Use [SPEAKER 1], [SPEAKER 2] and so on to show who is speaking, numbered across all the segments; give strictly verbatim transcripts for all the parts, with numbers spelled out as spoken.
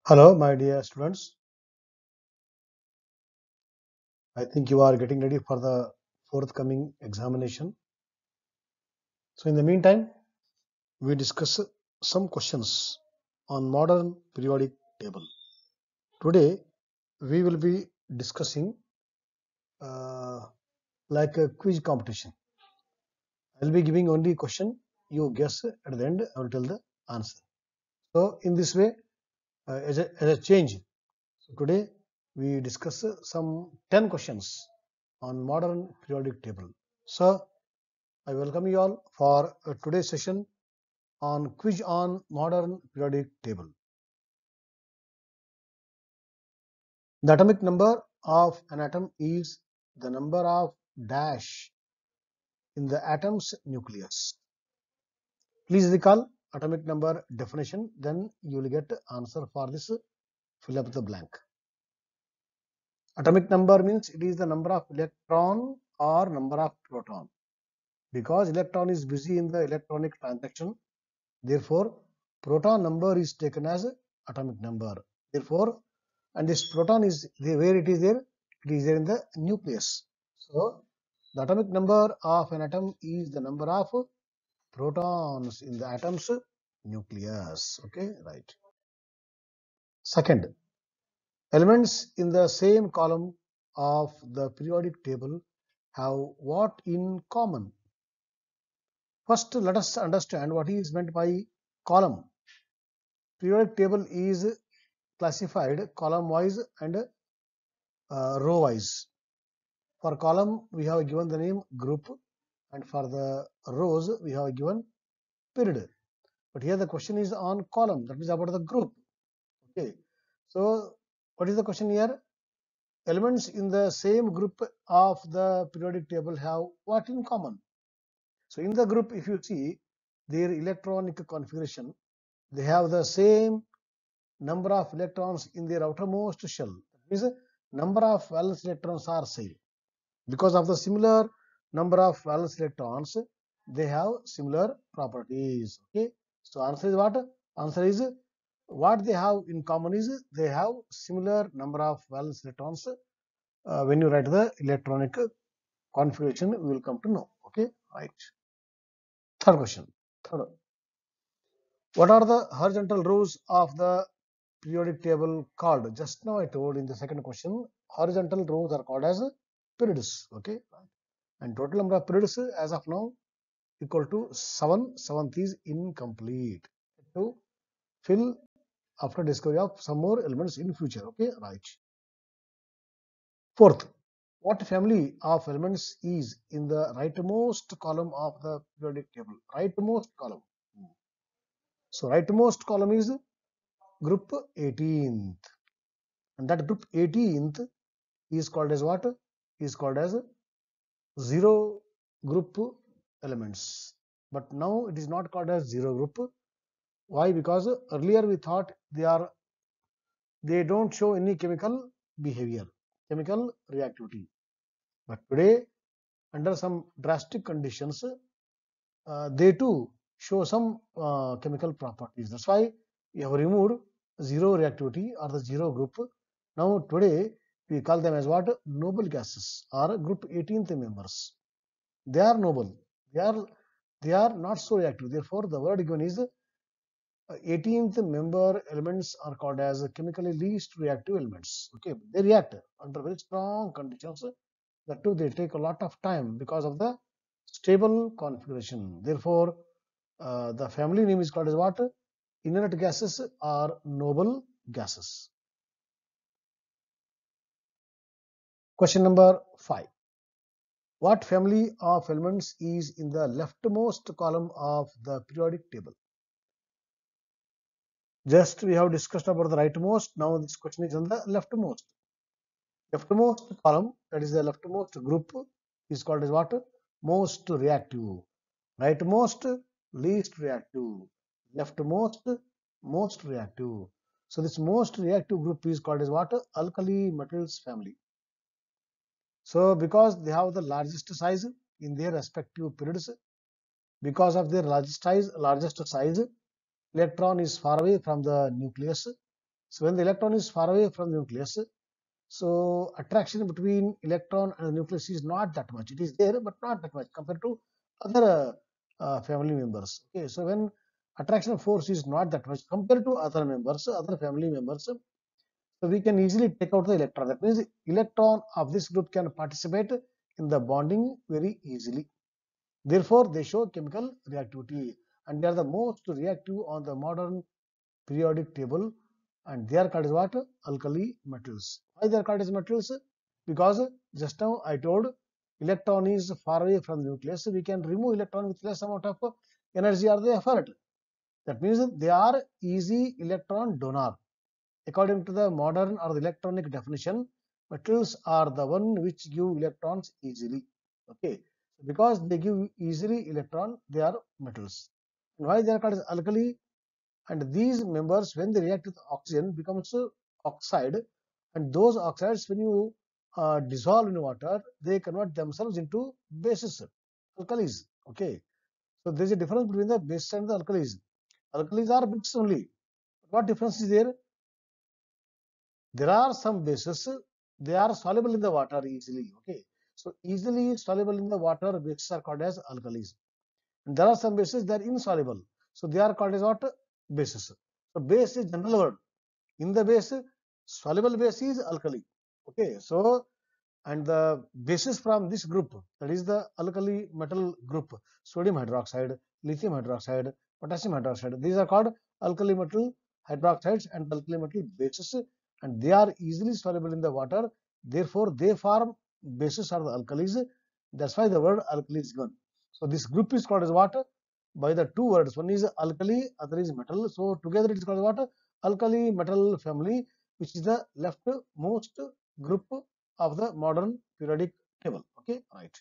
[SPEAKER 1] Hello, my dear students. I think you are getting ready for the forthcoming examination. So, in the meantime, we discuss some questions on modern periodic table. Today, we will be discussing uh, like a quiz competition. I will be giving only a question. You guess at the end. I will tell the answer. So, in this way, uh, as, a, as a change, so today we discuss some ten questions on modern periodic table. So, I welcome you all for uh, today's session on quiz on modern periodic table. The atomic number of an atom is the number of dash in the atom's nucleus. Please recall atomic number definition, then you will get answer for this. Fill up the blank. Atomic number means it is the number of electron or number of proton. Because electron is busy in the electronic transaction, therefore proton number is taken as atomic number. Therefore, and this proton is there, where it is there? It is there in the nucleus. So, the atomic number of an atom is the number of protons in the atom's nucleus. Okay, right. Second, elements in the same column of the periodic table have what in common? First, let us understand what is meant by column. Periodic table is classified column wise and uh, row wise. For column, we have given the name group, and for the rows, we have given period. But here the question is on column, that is about the group. Okay. So, what is the question here? Elements in the same group of the periodic table have what in common? So, in the group, if you see their electronic configuration, they have the same number of electrons in their outermost shell. That means number of valence electrons are same. Because of the similar number of valence electrons, they have similar properties. Okay. So answer is what? Answer is what they have in common is they have similar number of valence electrons. Uh, when you write the electronic configuration, we will come to know. Okay. Right. Third question. Third. What are the horizontal rows of the periodic table called? Just now I told in the second question, horizontal rows are called as periods. Okay. And total number of periods as of now equal to seven. Seventh is incomplete. To fill after discovery of some more elements in future. Okay, right. Fourth, what family of elements is in the rightmost column of the periodic table? Rightmost column. So rightmost column is group eighteenth, and that group eighteenth is called as what? Is called as zero group elements. But now it is not called as zero group. Why? Because earlier we thought they are they don't show any chemical behavior, chemical reactivity. But today, under some drastic conditions, uh, they too show some uh, chemical properties. That's why we have removed zero reactivity or the zero group. Now today we call them as what? Noble gases or group eighteenth members. They are noble. They are they are not so reactive. Therefore, the word given is eighteenth member elements are called as chemically least reactive elements. Okay, they react under very strong conditions. That too, they take a lot of time because of the stable configuration. Therefore, uh, the family name is called as what? Inert gases or noble gases. Question number five. What family of elements is in the leftmost column of the periodic table? Just we have discussed about the rightmost. Now this question is on the leftmost. Leftmost column, that is the leftmost group, is called as what? Most reactive. Rightmost, least reactive. Leftmost, most reactive. So this most reactive group is called as what? Alkali metals family. So because they have the largest size in their respective periods, because of their largest size, largest size, electron is far away from the nucleus. So when the electron is far away from the nucleus, so attraction between electron and the nucleus is not that much. It is there, but not that much compared to other uh, family members. Okay, so when attraction force is not that much compared to other members, other family members, so we can easily take out the electron. That means electron of this group can participate in the bonding very easily. Therefore, they show chemical reactivity, and they are the most reactive on the modern periodic table, and they are called as what? Alkali metals. Why they are called as metals? Because just now I told electron is far away from the nucleus, so we can remove electron with less amount of energy or the effort. That means they are easy electron donor. According to the modern or the electronic definition, metals are the one which give electrons easily. Okay, because they give easily electron, they are metals. Why they are called as alkali? And these members, when they react with oxygen, becomes oxide, and those oxides, when you uh, dissolve in water, they convert themselves into bases, alkalis. Okay, so there is a difference between the bases and the alkalis. Alkalis are bases only. What difference is there? There are some bases, they are soluble in the water easily. Okay, so easily soluble in the water bases are called as alkalis. And there are some bases that are insoluble, so they are called as what? Bases. So base is general word. In the base, soluble base is alkali. Okay, so and the bases from this group, that is the alkali metal group, sodium hydroxide, lithium hydroxide, potassium hydroxide, these are called alkali metal hydroxides and alkali metal bases, and they are easily soluble in the water. Therefore, they form bases of the alkalis. That's why the word alkali is given. So this group is called as what? By the two words. One is alkali, other is metal. So together it is called what? Alkali metal family, which is the leftmost group of the modern periodic table. Okay, right.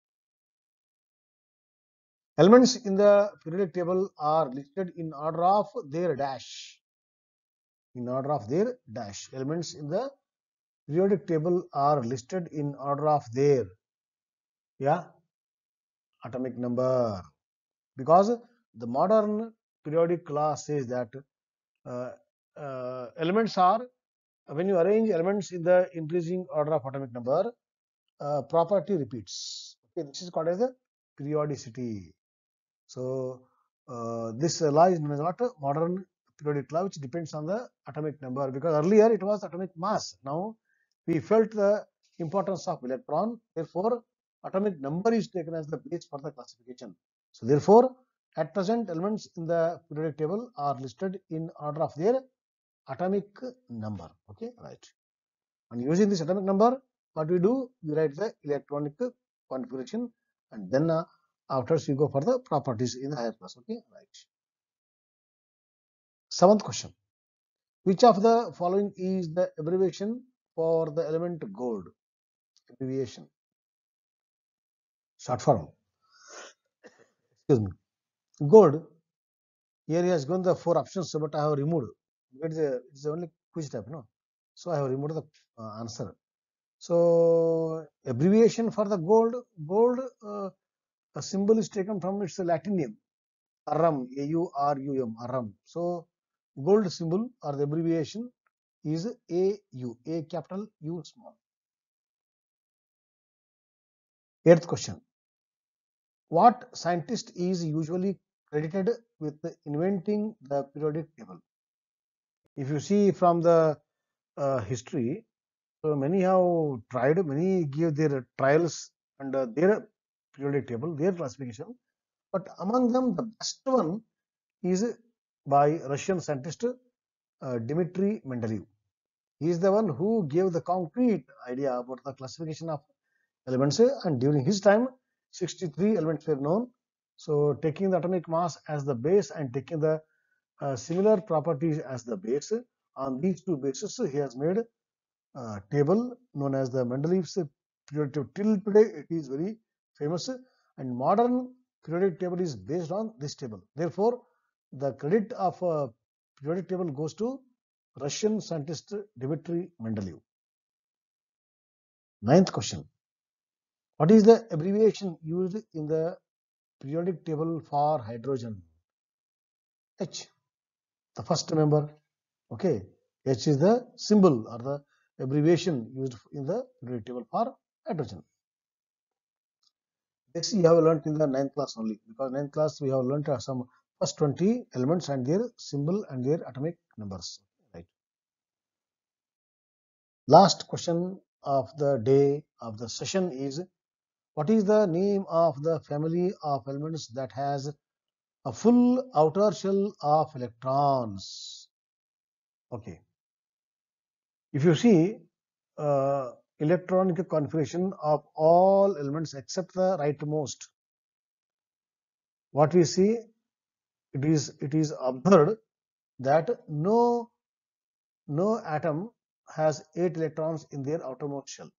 [SPEAKER 1] Elements in the periodic table are listed in order of their dash. In order of their dash. Elements in the periodic table are listed in order of their, yeah, atomic number. Because the modern periodic law says that uh, uh, elements are, when you arrange elements in the increasing order of atomic number, uh, property repeats. Okay, this is called as a periodicity. So uh, this law is known as what? Modern periodic law, which depends on the atomic number, because earlier it was atomic mass. Now we felt the importance of electron. Therefore, atomic number is taken as the base for the classification. So therefore, at present, elements in the periodic table are listed in order of their atomic number. Okay, right. And using this atomic number, what we do, we write the electronic configuration, and then uh, afterwards we go for the properties in the higher class. Okay, right. Seventh question: which of the following is the abbreviation for the element gold? Abbreviation, short form. Excuse me. Gold. Here he has given the four options, but I have removed. It's a, it's only quiz type, no? So I have removed the uh, answer. So abbreviation for the gold, gold. Uh, a symbol is taken from its Latin name, Arum, A U R U M, Arum. So gold symbol or the abbreviation is A U, A capital, U small. Eighth question: what scientist is usually credited with inventing the periodic table? If you see from the uh, history, so many have tried, many give their trials and uh, their periodic table, their classification. But among them, the best one is by Russian scientist uh, Dmitry Mendeleev. He is the one who gave the concrete idea about the classification of elements, and during his time, sixty-three elements were known. So, taking the atomic mass as the base and taking the uh, similar properties as the base, on these two bases, he has made a table known as the Mendeleev's periodic table. Till today, it is very famous, and modern periodic table is based on this table. Therefore, the credit of a periodic table goes to Russian scientist Dmitry Mendeleev. Ninth question: what is the abbreviation used in the periodic table for hydrogen? H, the first member. Okay, H is the symbol or the abbreviation used in the periodic table for hydrogen. This you have learnt in the ninth class only, because ninth class we have learnt some first twenty elements and their symbol and their atomic numbers. Right. Last question of the day of the session is, what is the name of the family of elements that has a full outer shell of electrons? Okay. If you see uh, electronic configuration of all elements except the rightmost, what we see, it is it is observed that no no atom has eight electrons in their outermost shell.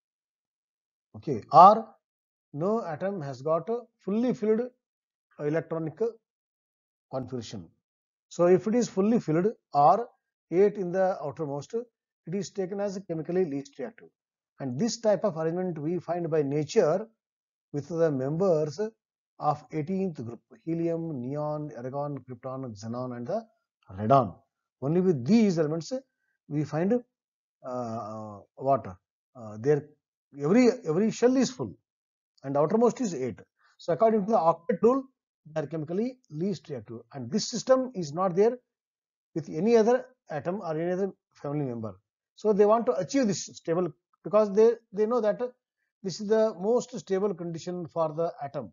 [SPEAKER 1] Okay, or no atom has got a fully filled electronic configuration. So if it is fully filled or eight in the outermost, it is taken as chemically least reactive. And this type of arrangement we find by nature with the members of eighteenth group: helium, neon, argon, krypton, xenon, and the radon. Only with these elements we find uh, what uh, their every every shell is full and outermost is eight. So according to the octet rule, they are chemically least reactive, and this system is not there with any other atom or any other family member. So they want to achieve this stable, because they they know that this is the most stable condition for the atom.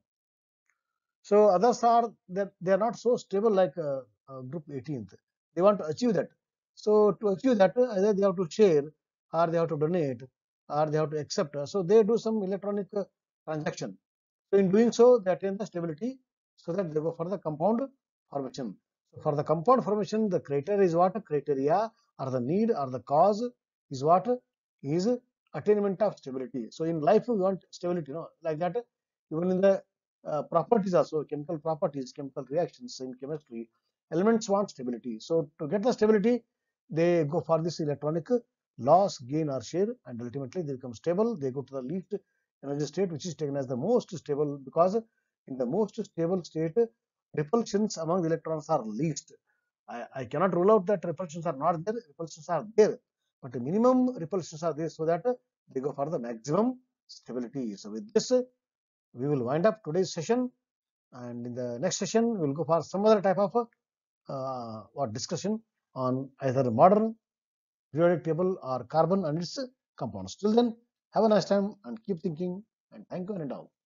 [SPEAKER 1] So others are that they are not so stable like uh, uh, group eighteenth. They want to achieve that. So to achieve that, either they have to share, or they have to donate, or they have to accept. So they do some electronic uh, transaction. So in doing so, they attain the stability, so that they go for the compound formation. So for the compound formation, the criteria is what? Criteria or the need or the cause is what? Is attainment of stability. So in life we want stability, you know, like that. Even in the uh, properties also, chemical properties, chemical reactions in chemistry, elements want stability. So to get the stability, they go for this electronic loss, gain or share, and ultimately they become stable. They go to the least energy state, which is taken as the most stable, because in the most stable state, repulsions among the electrons are least. I, I cannot rule out that repulsions are not there, repulsions are there, but the minimum repulsions are there, so that they go for the maximum stability. So with this, we will wind up today's session, and in the next session, we will go for some other type of uh, what discussion on either modern periodic table or carbon and its compounds. Till then, have a nice time and keep thinking, and thank you and all.